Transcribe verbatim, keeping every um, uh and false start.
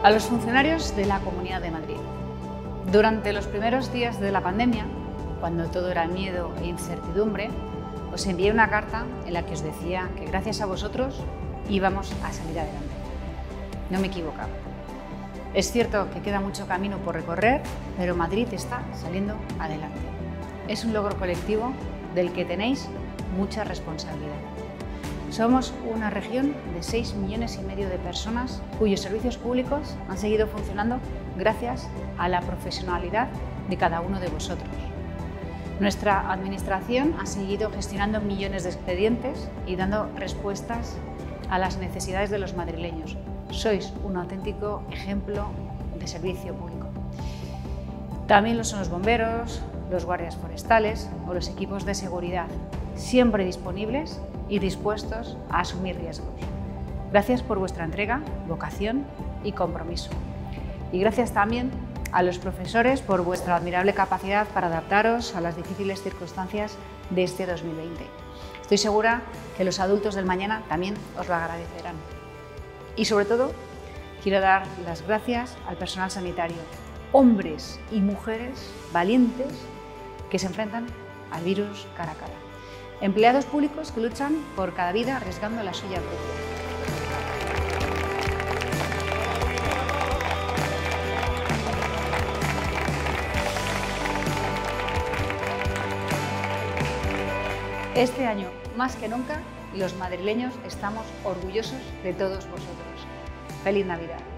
A los funcionarios de la Comunidad de Madrid. Durante los primeros días de la pandemia, cuando todo era miedo e incertidumbre, os envié una carta en la que os decía que gracias a vosotros íbamos a salir adelante. No me equivocaba. Es cierto que queda mucho camino por recorrer, pero Madrid está saliendo adelante. Es un logro colectivo del que tenéis mucha responsabilidad. Somos una región de seis millones y medio de personas cuyos servicios públicos han seguido funcionando gracias a la profesionalidad de cada uno de vosotros. Nuestra administración ha seguido gestionando millones de expedientes y dando respuestas a las necesidades de los madrileños. Sois un auténtico ejemplo de servicio público. También lo son los bomberos, los guardias forestales o los equipos de seguridad, siempre disponibles y dispuestos a asumir riesgos. Gracias por vuestra entrega, vocación y compromiso. Y gracias también a los profesores por vuestra admirable capacidad para adaptaros a las difíciles circunstancias de este dos mil veinte. Estoy segura que los adultos del mañana también os lo agradecerán. Y sobre todo, quiero dar las gracias al personal sanitario, hombres y mujeres valientes que se enfrentan al virus cara a cara. Empleados públicos que luchan por cada vida arriesgando la suya propia. Este año, más que nunca, los madrileños estamos orgullosos de todos vosotros. ¡Feliz Navidad!